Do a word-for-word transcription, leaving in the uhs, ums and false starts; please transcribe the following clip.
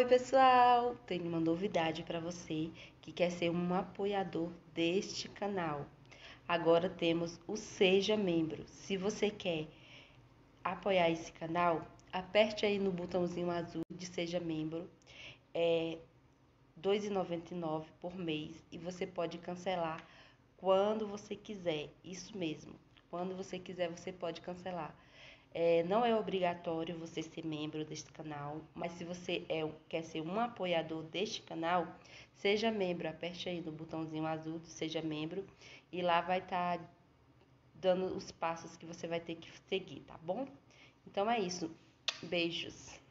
Oi, pessoal! Tenho uma novidade para você que quer ser um apoiador deste canal. Agora temos o Seja Membro. Se você quer apoiar esse canal, aperte aí no botãozinho azul de Seja Membro. É dois reais e noventa e nove centavos por mês e você pode cancelar quando você quiser. Isso mesmo, quando você quiser você pode cancelar. É, não é obrigatório você ser membro deste canal, mas se você é, quer ser um apoiador deste canal, seja membro. Aperte aí no botãozinho azul de Seja Membro e lá vai estar tá dando os passos que você vai ter que seguir, tá bom? Então é isso. Beijos!